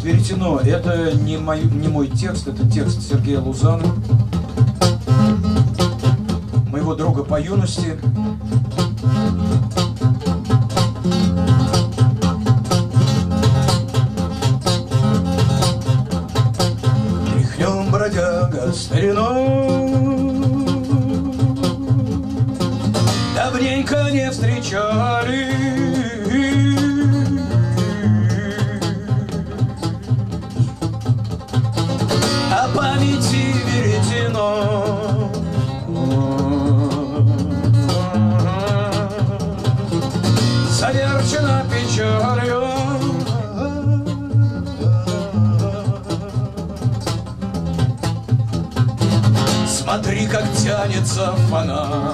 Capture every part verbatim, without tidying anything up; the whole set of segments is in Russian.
Веретено. Это не мой, не мой текст, это текст Сергея Лузана, моего друга по юности. Тряхнем, бродяга, стариной, давненько не встречали. О памяти веретено, заверчено печалью. Смотри, как тянется фонарь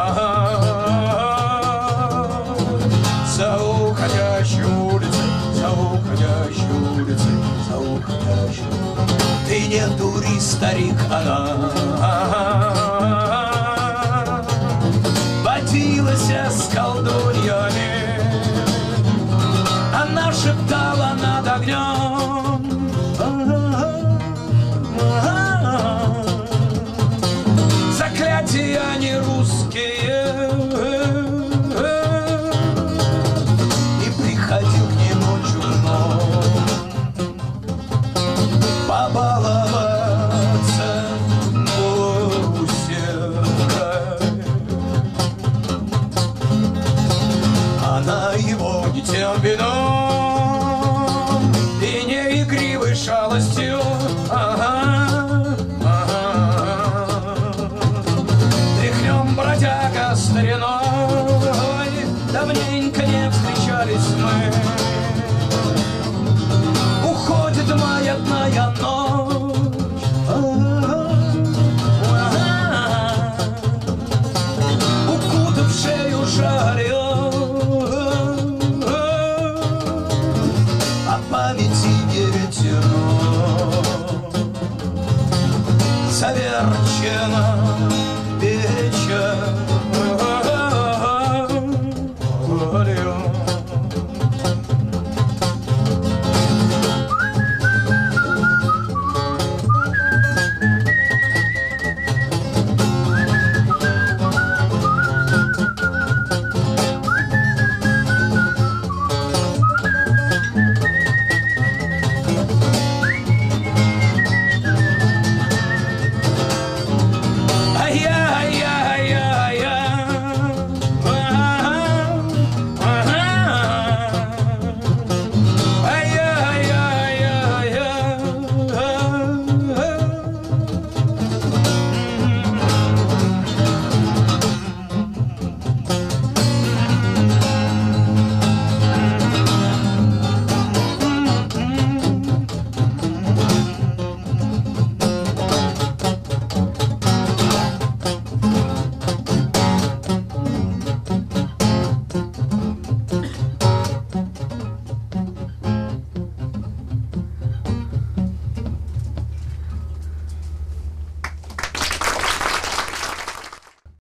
за уходящей улицей, за уходящей улицей, за уходящей. Ты не дури, старик, она водилась с колдуньями, она шептала над огнем. Заклятия не русские, и приходил к нему чужой побаловаться мусоркой. Она его не тем виной,